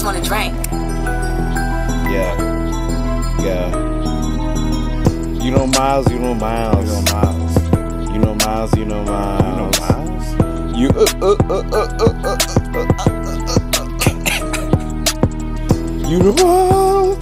want to drink. Yeah. You know Miles, you know Miles. You know Miles. You know Miles, you know Miles. You know Miles. You You know Miles.